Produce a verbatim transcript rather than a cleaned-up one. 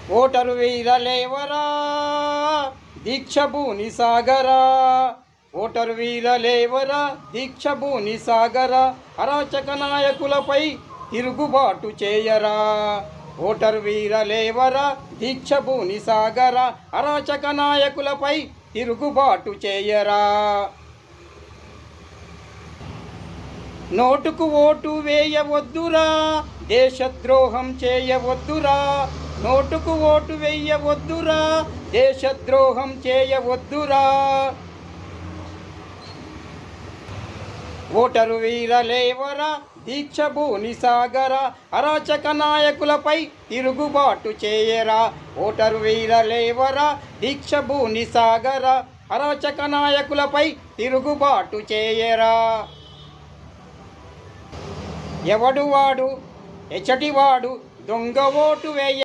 Voter వీరలేవరా దీక్షభూని సాగరా, voter వీరలేవరా దీక్షభూని సాగరా, అరాచక నాయకులపై తిరుగుబాటు చేయరా. ఓటరు వీరలేవరా దీక్షభూని సాగరా, అరాచక నాయకులపై తిరుగుబాటు చేయరా. నోటుకు ఓటు వేయవద్దురా, దేశద్రోహం చేయవద్దురా. నోటుకు ఓటు వేయవద్దురా, దేశద్రోహం చేయవద్దురా. ఓటరు వీరలేవరా దీక్షభూని సాగరా, అరాచక నాయకులపై తిరుగుబాటు చేయరా. ఓటరు వీరలేవరా దీక్షభూని సాగరా, అరాచక నాయకులపై తిరుగుబాటు చేయరా. ఎవడు వాడు ఎచ్చటివాడు దొంగ ఓటు వేయ